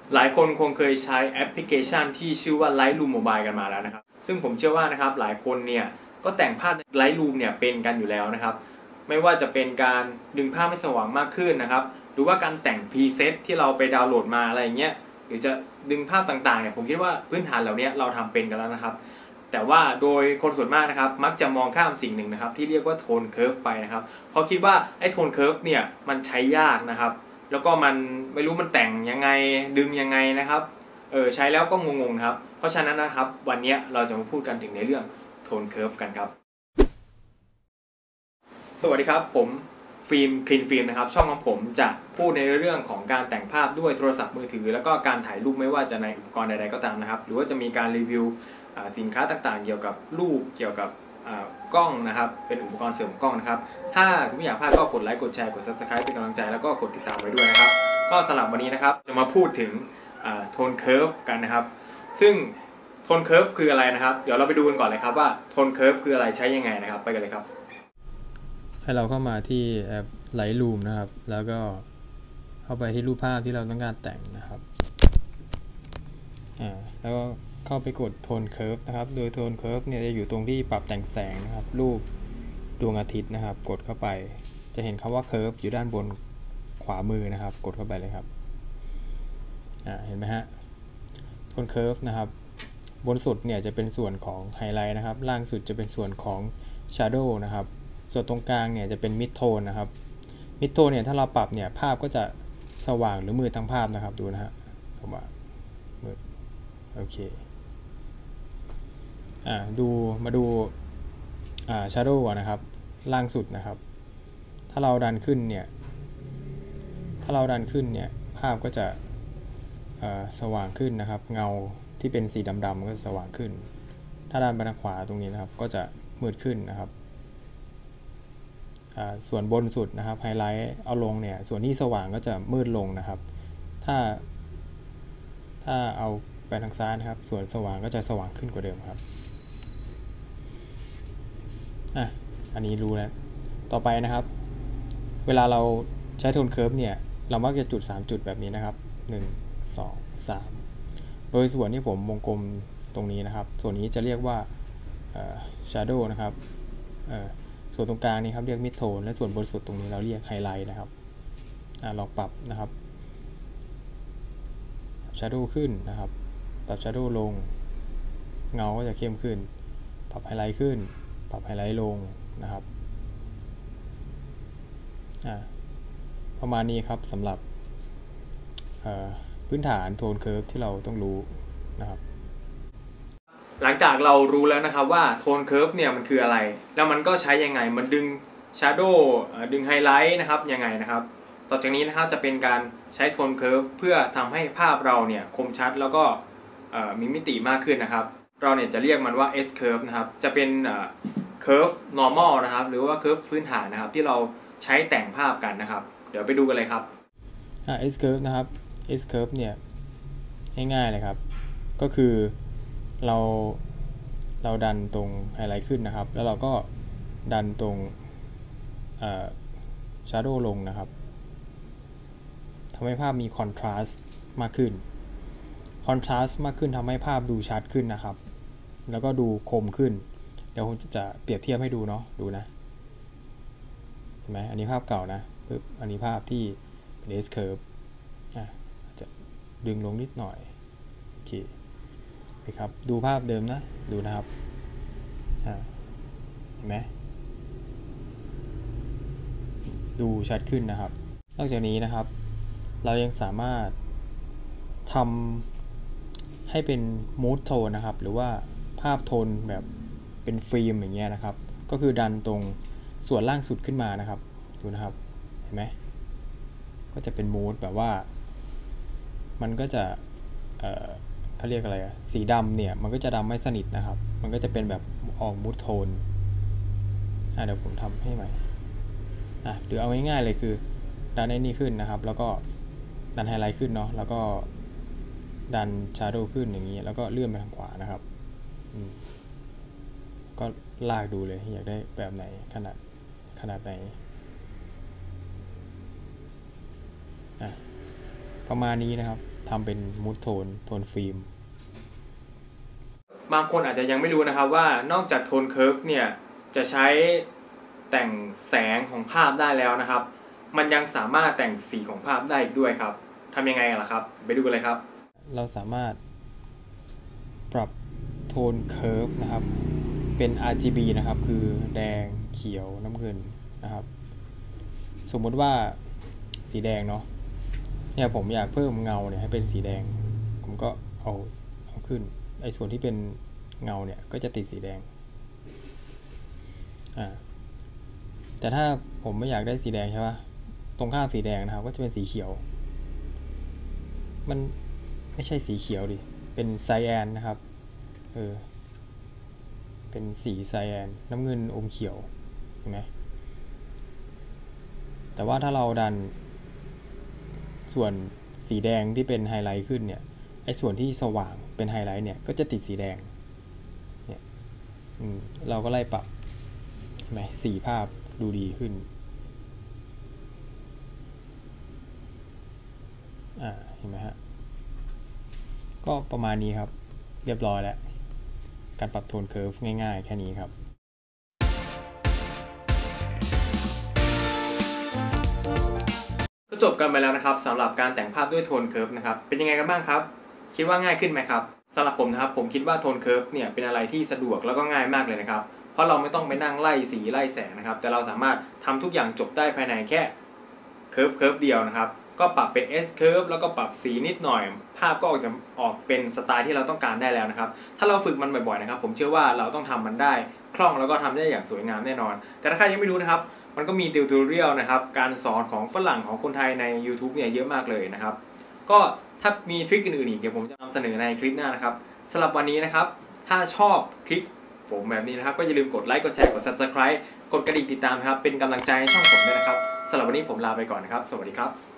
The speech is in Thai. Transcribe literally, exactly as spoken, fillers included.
หลายคนคงเคยใช้แอปพลิเคชันที่ชื่อว่า Lightroom Mobile กันมาแล้วนะครับซึ่งผมเชื่อว่านะครับหลายคนเนี่ยก็แต่งภาพ Lightroom เนี่ยเป็นกันอยู่แล้วนะครับไม่ว่าจะเป็นการดึงภาพให้สว่างมากขึ้นนะครับหรือว่าการแต่ง preset ที่เราไปดาวน์โหลดมาอะไรเงี้ยหรือจะดึงภาพต่างๆเนี่ยผมคิดว่าพื้นฐานเหล่านี้เราทำเป็นกันแล้วนะครับแต่ว่าโดยคนส่วนมากนะครับมักจะมองข้ามสิ่งหนึ่งนะครับที่เรียกว่าโทนเคิร์ฟไปนะครับเพราะคิดว่าไอ้โทนเคิร์ฟเนี่ยมันใช้ยากนะครับแล้วก็มันไม่รู้มันแต่งยังไงดึงยังไงนะครับเออใช้แล้วก็งงๆนะครับเพราะฉะนั้นนะครับวันนี้เราจะมาพูดกันถึงในเรื่องโทนเคิร์ฟกันครับสวัสดีครับผมฟิล์มคลีนฟิล์มนะครับช่องของผมจะพูดในเรื่องของการแต่งภาพด้วยโทรศัพท์มือถือแล้วก็การถ่ายรูปไม่ว่าจะในอุปกรณ์ใดๆก็ตามนะครับหรือว่าจะมีการรีวิวสินค้าต่างๆเกี่ยวกับรูปเกี่ยวกับกล้องนะครับเป็นอุปกรณ์เสริมกล้องนะครับถ้าคุณไม่อยากพลาดก็กดไลค์กดแชร์กด ซับสไครบ์ เป็นกำลังใจแล้วก็กดติดตามไว้ด้วยนะครับก็สำหรับวันนี้นะครับจะมาพูดถึงโทนเคิร์ฟกันนะครับซึ่งโทนเคิร์ฟคืออะไรนะครับเดี๋ยวเราไปดูกันก่อนเลยครับว่าโทนเคิร์ฟคืออะไรใช้ยังไงนะครับไปกันเลยครับให้เราเข้ามาที่แอป Lightroom นะครับแล้วก็เข้าไปที่รูปภาพที่เราต้องการแต่งนะครับอ่าแล้วก็เข้าไปกดโทนเคิร์ฟนะครับโดยโทนเคิร์ฟเนี่ยจะอยู่ตรงที่ปรับแต่งแสงนะครับรูปดวงอาทิตย์นะครับกดเข้าไปจะเห็นคำว่าเคิร์ฟอยู่ด้านบนขวามือนะครับกดเข้าไปเลยครับอ่าเห็นไหมฮะโทนเคิร์ฟนะครับบนสุดเนี่ยจะเป็นส่วนของไฮไลท์นะครับล่างสุดจะเป็นส่วนของ Shadow นะครับส่วนตรงกลางเนี่ยจะเป็น Mid Tone นะครับ Mid Tone เนี่ยถ้าเราปรับเนี่ยภาพก็จะสว่างหรือมืดทั้งภาพนะครับดูนะฮะสว่างมืดโอเคอ่าดูมาดูอ่า Shadow ก่อนนะครับล่างสุดนะครับถ้าเราดันขึ้นเนี่ยถ้าเราดันขึ้นเนี่ยภาพก็จะสว่างขึ้นนะครับเงาที่เป็นสีดำๆก็สว่างขึ้นถ้าดันไปทางขวาตรงนี้นะครับก็จะมืดขึ้นนะครับส่วนบนสุดนะครับไฮไลท์เอาลงเนี่ยส่วนที่สว่างก็จะมืดลงนะครับถ้าถ้าเอาไปทางซ้ายนะครับส่วนสว่างก็จะสว่างขึ้นกว่าเดิมครับอ่ะอันนี้รู้แล้วต่อไปนะครับเวลาเราใช้โทนเคิร์ฟเนี่ยเรามักจะจุดสามจุดแบบนี้นะครับหนึ่ง สอง สามโดยส่วนที่ผมวงกลมตรงนี้นะครับส่วนนี้จะเรียกว่า shadow นะครับส่วนตรงกลางนี้ครับเรียก mid tone และส่วนบนสุดตรงนี้เราเรียก highlight นะครับลองปรับนะครับ shadow ขึ้นนะครับปรับ shadow ลงเงาก็จะเข้มขึ้นปรับ highlight ขึ้นปรับ highlight ลงนะครับประมาณนี้ครับสำหรับพื้นฐานโทนเคิร์ฟที่เราต้องรู้นะครับหลังจากเรารู้แล้วนะครับว่าโทนเคิร์ฟเนี่ยมันคืออะไรแล้วมันก็ใช้ยังไงมันดึง Shadow ดึงไฮไลท์นะครับยังไงนะครับต่อจากนี้นะครับจะเป็นการใช้โทนเคิร์ฟเพื่อทำให้ภาพเราเนี่ยคมชัดแล้วก็มีมิติมากขึ้นนะครับเราเนี่ยจะเรียกมันว่า S curve นะครับจะเป็น curve normal นะครับหรือว่า curve พื้นฐานนะครับที่เราใช้แต่งภาพกันนะครับเดี๋ยวไปดูกันเลยครับ S curve นะครับ S curve เนี่ยง่ายๆเลยครับก็คือเราเราดันตรงไฮไลท์ขึ้นนะครับแล้วเราก็ดันตรงshadow ลงนะครับทำให้ภาพมีคอนทราสต์มากขึ้นคอนทราสต์มากขึ้นทำให้ภาพดูชัดขึ้นนะครับแล้วก็ดูคมขึ้นเดี๋ยวผมจะเปรียบเทียบให้ดูเนาะดูนะเห็นไหมอันนี้ภาพเก่านะปึ๊บอันนี้ภาพที่เป็น S curve อ่ะจะดึงลงนิดหน่อยโอเคครับดูภาพเดิมนะดูนะครับเห็นไหมดูชัดขึ้นนะครับนอกจากนี้นะครับเรายังสามารถทำให้เป็นมูดโทนนะครับหรือว่าภาพโทนแบบเป็นฟิล์มอย่างเงี้ยนะครับก็คือดันตรงส่วนล่างสุดขึ้นมานะครับดูนะครับเห็นไหมก็จะเป็นมูดแบบว่ามันก็จะเอ่อเขาเรียกอะไรอะสีดำเนี่ยมันก็จะดำไม่สนิทนะครับมันก็จะเป็นแบบออกมูดโทนอ่ะเดี๋ยวผมทำให้ใหม่อ่ะหรือเอาง่ายๆเลยคือดันไอ้นี่ขึ้นนะครับแล้วก็ดันไฮไลท์ขึ้นเนาะแล้วก็ดัน shadow ขึ้นอย่างนี้แล้วก็เลื่อนไปทางขวานะครับก็ลากดูเลยอยากได้แบบไหนขนาดขนาดไหนอ่ะประมาณนี้นะครับทำเป็นมูดโทนโทนฟิล์มบางคนอาจจะยังไม่รู้นะครับว่านอกจากโทนเคิร์ฟเนี่ยจะใช้แต่งแสงของภาพได้แล้วนะครับมันยังสามารถแต่งสีของภาพได้อีกด้วยครับทำยังไงกันล่ะครับไปดูกันเลยครับเราสามารถปรับโทนเคิร์ฟนะครับเป็น อาร์ จี บี นะครับคือแดงเขียวน้ำเงินนะครับสมมติว่าสีแดงเนาะเนี่ยผมอยากเพิ่มเงาเนี่ยให้เป็นสีแดงผมก็เอาเอาขึ้นไอ้ส่วนที่เป็นเงาเนี่ยก็จะติดสีแดงอ่าแต่ถ้าผมไม่อยากได้สีแดงใช่ปะตรงข้ามสีแดงนะครับก็จะเป็นสีเขียวมันไม่ใช่สีเขียวดิเป็นไซแอนนะครับเออเป็นสีไซแอนน้ำเงินอมเขียวเห็นไหมแต่ว่าถ้าเราดันส่วนสีแดงที่เป็นไฮไลท์ขึ้นเนี่ยไอ้ส่วนที่สว่างเป็นไฮไลท์เนี่ยก็จะติดสีแดงเนี่ยเราก็ไล่ปรับเห็นไหมสีภาพดูดีขึ้นอ่าเห็นไหมฮะก็ประมาณนี้ครับเรียบร้อยแล้วการปรับโทนเคิร์ฟง่ายๆแค่นี้ครับก็จบกันไปแล้วนะครับสำหรับการแต่งภาพด้วยโทนเคิร์ฟนะครับเป็นยังไงกันบ้างครับคิดว่าง่ายขึ้นไหมครับสำหรับผมนะครับผมคิดว่าโทนเคิร์ฟเนี่ยเป็นอะไรที่สะดวกแล้วก็ง่ายมากเลยนะครับเพราะเราไม่ต้องไปนั่งไล่สีไล่แสงนะครับแต่เราสามารถทำทุกอย่างจบได้ภายในแค่เคิร์ฟเคิร์ฟเดียวนะครับก็ปรับเป็น S curve แล้วก็ปรับสีนิดหน่อยภาพก็ออกจะออกเป็นสไตล์ที่เราต้องการได้แล้วนะครับถ้าเราฝึกมันบ่อยๆนะครับผมเชื่อว่าเราต้องทำมันได้คล่องแล้วก็ทำได้อย่างสวยงามแน่นอนแต่ถ้าใครยังไม่รู้นะครับมันก็มีติวตอเรียลนะครับการสอนของฝรั่งของคนไทยใน YouTube เนี่ยเยอะมากเลยนะครับก็ถ้ามีทริคอื่นๆอีกเดี๋ยวผมจะนำเสนอในคลิปหน้านะครับสำหรับวันนี้นะครับถ้าชอบคลิปผมแบบนี้นะครับก็อย่าลืมกดไลค์กดแชร์กด ซับสไครบ์ กดกระดิ่งติดตามครับเป็นกำลังใจให้ช่องผมด้วยนะครับสำหรับวันนี้ผมลาไปก่อนนะครับสวัสดีครับ